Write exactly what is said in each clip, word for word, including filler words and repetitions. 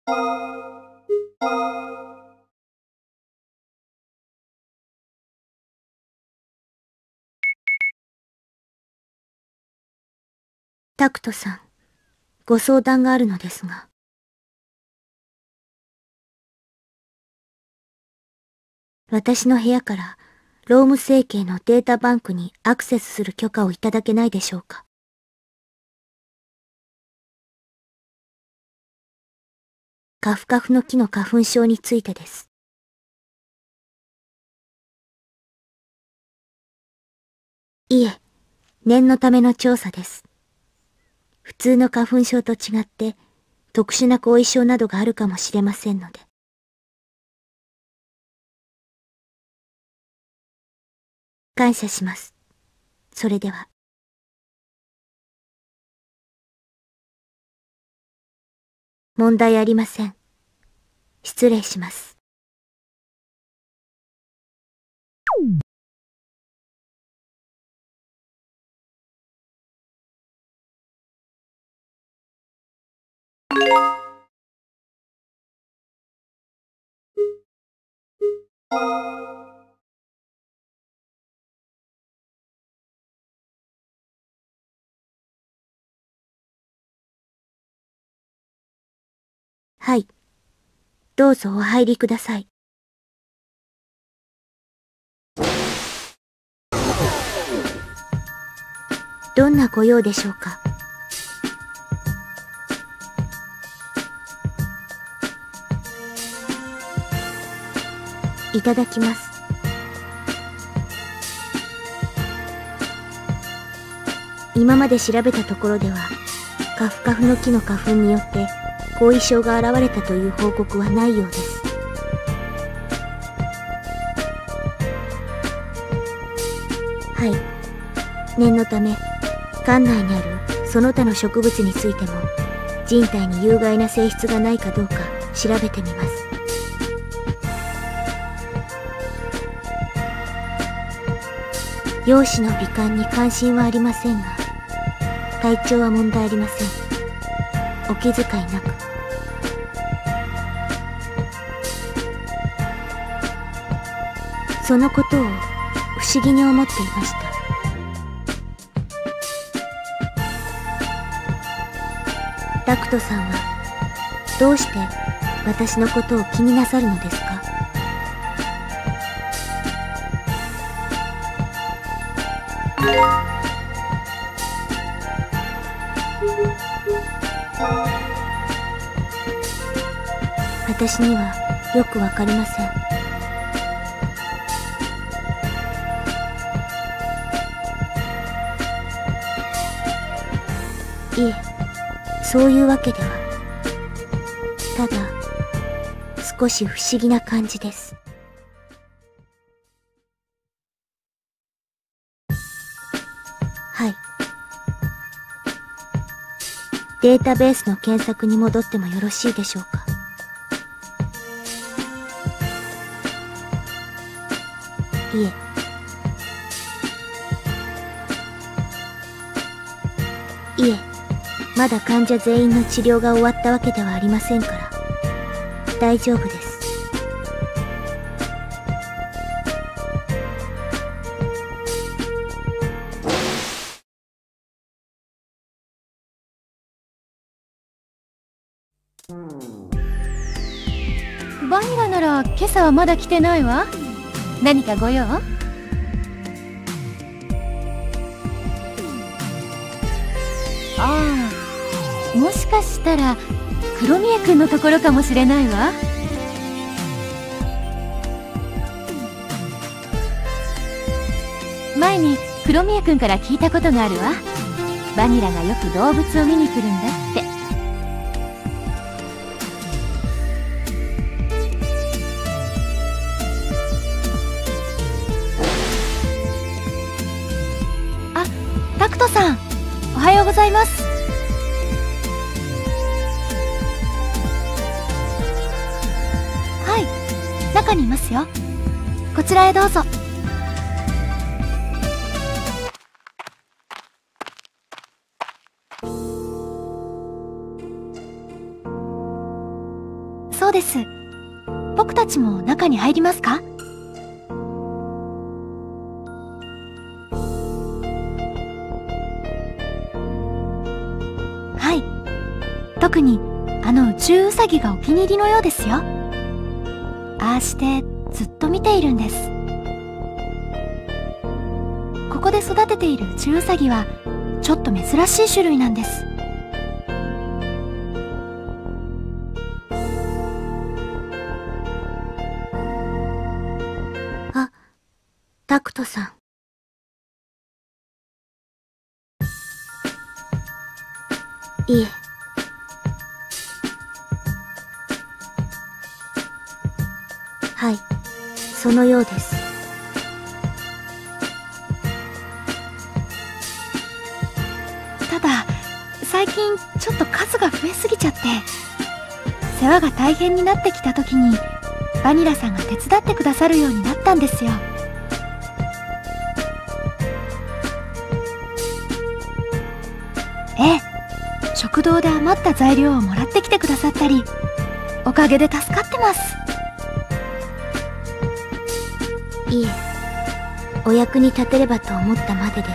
タクトさん、ご相談があるのですが。私の部屋からローム整形のデータバンクにアクセスする許可をいただけないでしょうか。カフカフの木の花粉症についてです。いえ、念のための調査です。普通の花粉症と違って特殊な後遺症などがあるかもしれませんので。感謝します。それでは。問題ありません。失礼します。はい。どうぞお入りください。どんなご用でしょうか。いただきます。今まで調べたところでは、カフカフの木の花粉によって後遺症が現れたという報告はないようです。はい。念のため、館内にあるその他の植物についても、人体に有害な性質がないかどうか調べてみます。容姿の美観に関心はありませんが、体調は問題ありません。お気遣いなく。そのことを不思議に思っていました。タクトさんはどうして私のことを気になさるのですか？私にはよくわかりません。いえ、そういうわけでは。ただ、少し不思議な感じです。はい。データベースの検索に戻ってもよろしいでしょうか。いえ。いえ、まだ患者全員の治療が終わったわけではありませんから、大丈夫です。 バニラなら今朝はまだ来てないわ。何かご用？ああ、もしかしたら黒宮くんのところかもしれないわ。前に黒宮くんから聞いたことがあるわ。バニラがよく動物を見に来るんだって。あ、タクトさん、おはようございます。はい、中にいますよ。こちらへどうぞ。 そうです。僕たちも中に入りますか？はい。特にあの宇宙ウサギがお気に入りのようですよ。ああしてずっと見ているんです。ここで育てている宇宙ウサギはちょっと珍しい種類なんです。 あ、タクトさん。いえ。はい、そのようです。 ただ、最近ちょっと数が増えすぎちゃって、世話が大変になってきた時に、バニラさんが手伝ってくださるようになったんですよ。ええ、食堂で余った材料をもらってきてくださったり、おかげで助かってます。 いえ、お役に立てればと思ったまでです。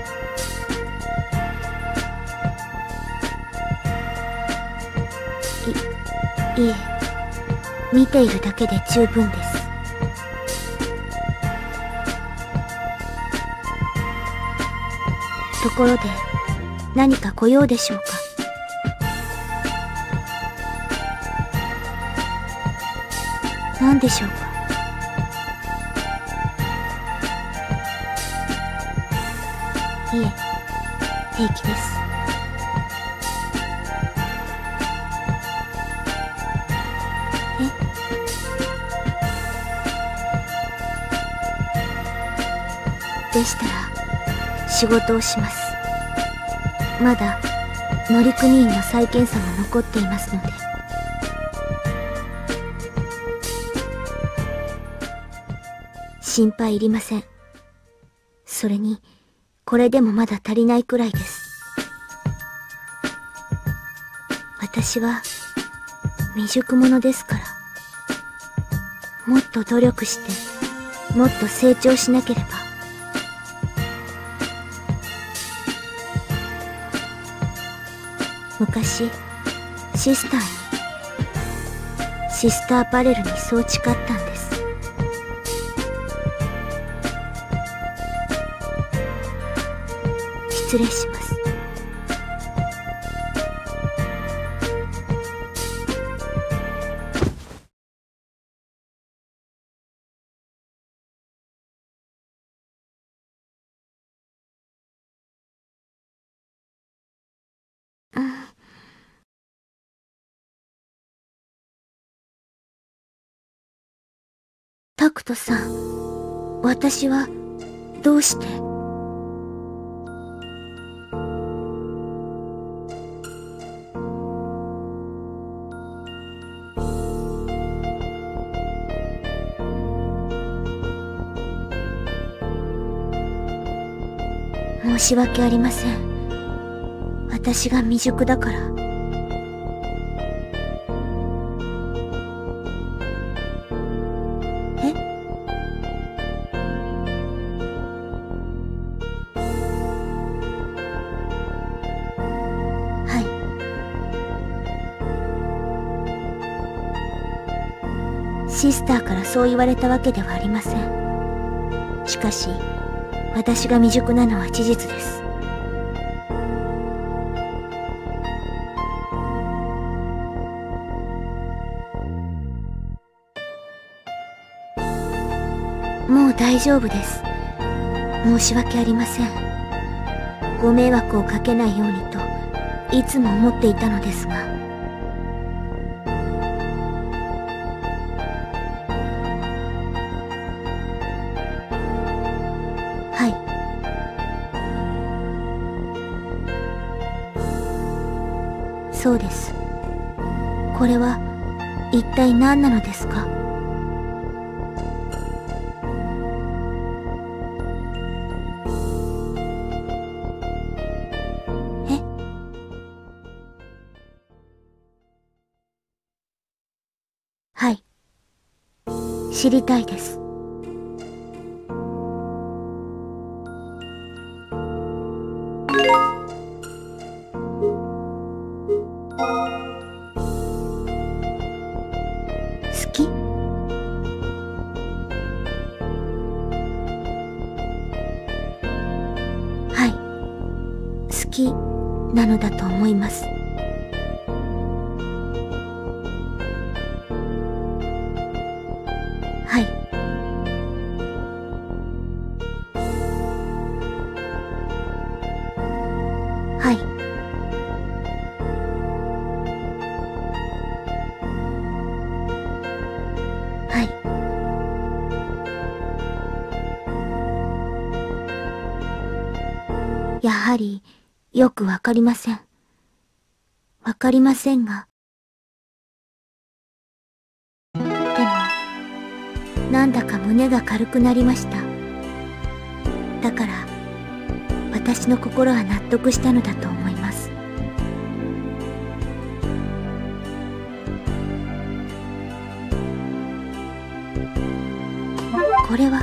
い、いえ、見ているだけで十分です。ところで、何か来ようでしょうか。何でしょうか。いえ、平気です。え？でしたら、仕事をします。まだ、乗組員の再検査も残っていますので。心配いりません。それに、これでもまだ足りないくらいです。私は、未熟者ですから。もっと努力して、もっと成長しなければ。昔、シスターに、シスターパレルにそう誓ったんです。失礼します。うん。タクトさん、私は、どうして？申し訳ありません。私が未熟だから。え？はい。シスターからそう言われたわけではありません。しかし、私が未熟なのは事実です。もう大丈夫です。申し訳ありません。ご迷惑をかけないようにといつも思っていたのですが。はい。そうです。これは一体何なのですか？ 知りたいです。好き？はい、好きなのだと思います。はい。はい。はい。やはり、よくわかりません。わかりませんが。でも、なんだか胸が軽くなりました。だから、私の心は納得したのだと思います。これは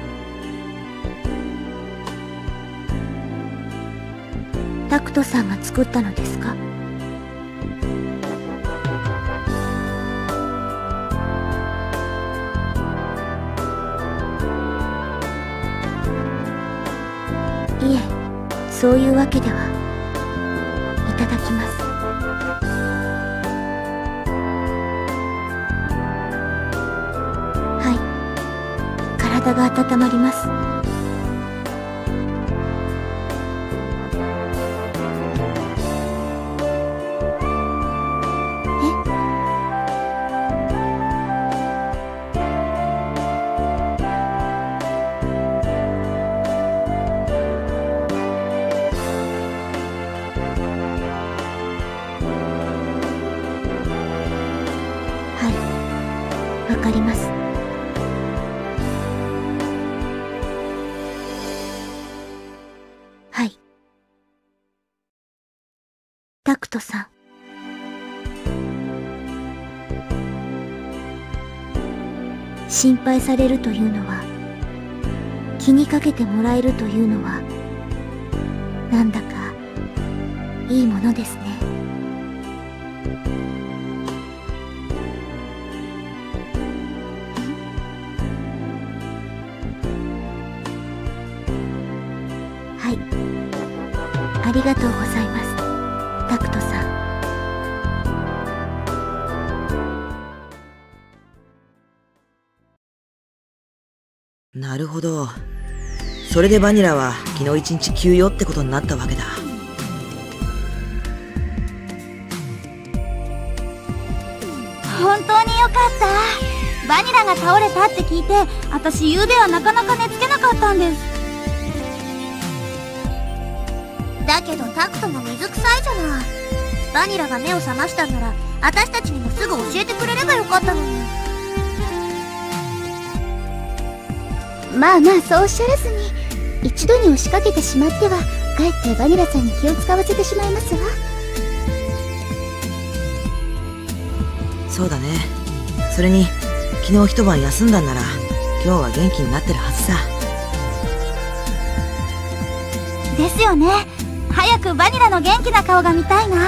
タクトさんが作ったのですか？いえ、そういうわけでは。いただきます。はい、体が温まります。わかります。はい。タクトさん。心配されるというのは、気にかけてもらえるというのは、なんだかいいものですね。はい。ありがとうございます、タクトさん。 なるほど。それでバニラは昨日一日休養ってことになったわけだ。 本当によかった。バニラが倒れたって聞いて、私昨べはなかなか寝つけなかったんです。 だけどタクトも水臭いじゃない。バニラが目を覚ましたんなら私たちにもすぐ教えてくれればよかったのに。 まあまあそうおっしゃらずに、一度に押しかけてしまってはかえってバニラさんに気を使わせてしまいますわ。 そうだね。それに昨日一晩休んだんなら今日は元気になってるはずさ。 ですよね。早くバニラの元気な顔が見たいな。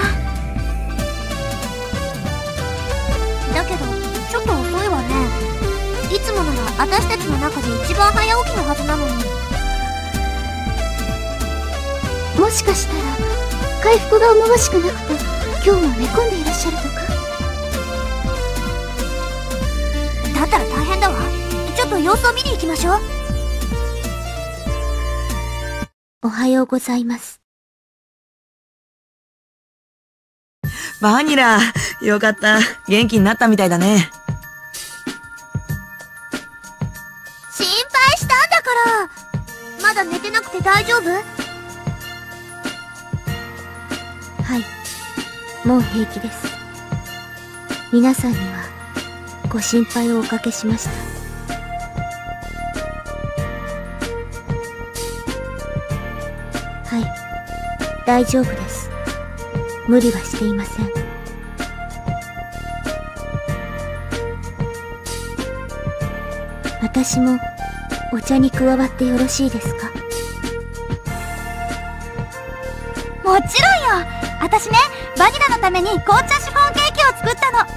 だけどちょっと遅いわね。いつもなら私たちの中で一番早起きのはずなのに。 もしかしたら回復が思わしくなくて今日も寝込んでいらっしゃるとか。 だったら大変だわ。ちょっと様子を見に行きましょう。 おはようございます。 バニラ、よかった。元気になったみたいだね。 心配したんだから。まだ寝てなくて大丈夫？ はい、もう平気です。皆さんにはご心配をおかけしました。はい、大丈夫です。無理はしていません。 私もお茶に加わってよろしいですか？ もちろんよ。私ね、バニラのために紅茶シフォンケーキを作ったの。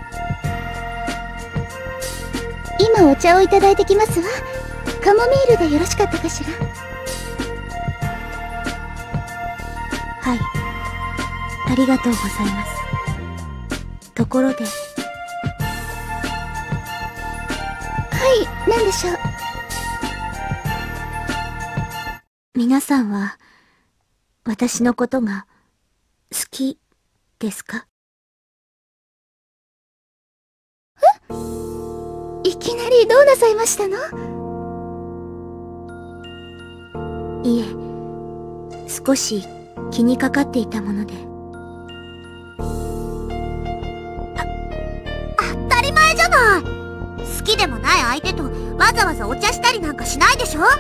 今お茶をいただいてきますわ。カモミールでよろしかったかしら？ はい、ありがとうございます。ところで。はい、 何でしょう？ 皆さんは私のことが好きですか？ え？いきなりどうなさいましたの？ いえ、少し気にかかっていたもので。 あ、当たり前じゃない。好きでもない相手とわざわざお茶したりなんかしないでしょ。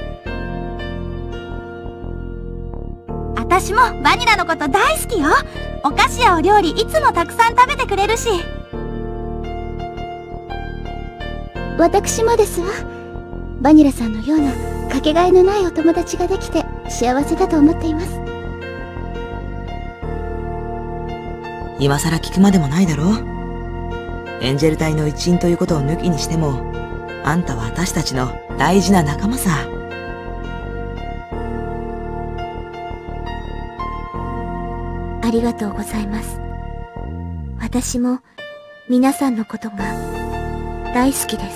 私もバニラのこと大好きよ。お菓子やお料理いつもたくさん食べてくれるし。 私もですわ。バニラさんのようなかけがえのないお友達ができて幸せだと思っています。 今更聞くまでもないだろう。エンジェル隊の一員ということを抜きにしても、あんたは私たちの大事な仲間さ。 ありがとうございます。私も皆さんのことが大好きです。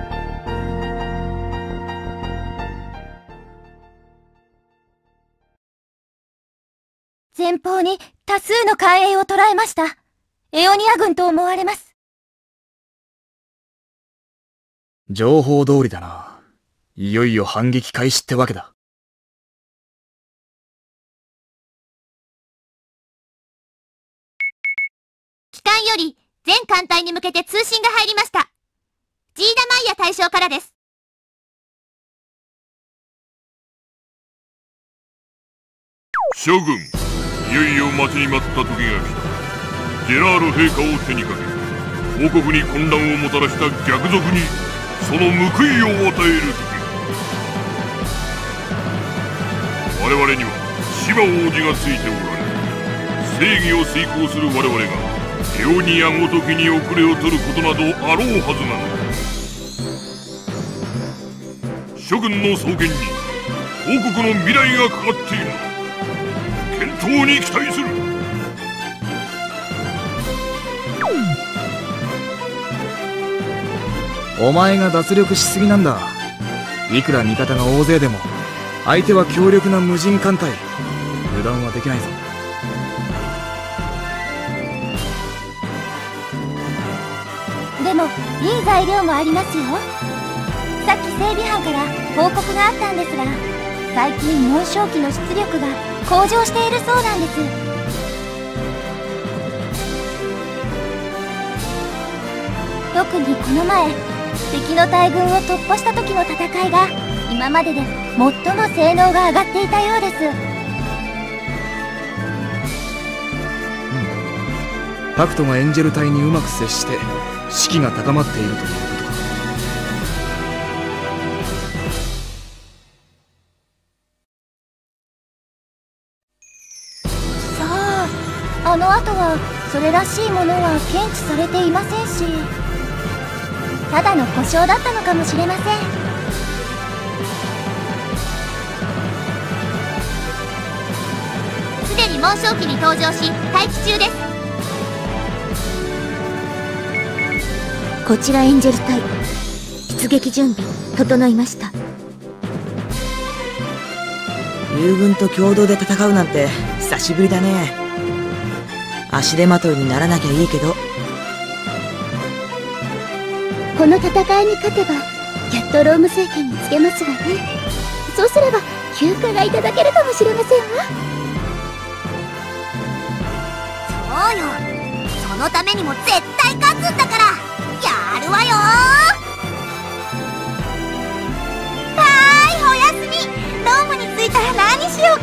前方に多数の艦影を捉えました。エオニア軍と思われます。 情報通りだな。いよいよ反撃開始ってわけだ。 機関より全艦隊に向けて通信が入りました。ジーダマイヤ大将からです。 諸軍、いよいよ待ちに待った時が来た。ジェラール陛下を手にかけ、王国に混乱をもたらした逆賊にその報いを与える時。我々にはシバ王子がついておられ、正義を遂行する我々がエオニアごときに遅れを取ることなどあろうはずがない。諸軍の双剣に王国の未来がかかっている。健闘に期待する。 お前が脱力しすぎなんだ。いくら味方が大勢でも相手は強力な無人艦隊。油断はできないぞ。 でもいい材料もありますよ。さっき整備班から報告があったんですが、最近紋章機の出力が向上しているそうなんです。特にこの前敵の大軍を突破した時の戦いが今までで最も性能が上がっていたようです。 うん、タクトがエンジェル隊にうまく接して士気が高まっているということか。 さあ、あの後はそれらしいものは検知されていませんし、ただの故障だったのかもしれません。 すでに紋章機に登場し待機中です。 こちらエンジェル隊、出撃準備整いました。 友軍と共同で戦うなんて久しぶりだね。足手まといにならなきゃいいけど。 この戦いに勝てばやっとローム政権につけますわね。そうすれば休暇がいただけるかもしれませんわ。 そうよ、そのためにも絶対勝つんだから、やるわよー。はーい、おやすみ。ロームに着いたら何しようか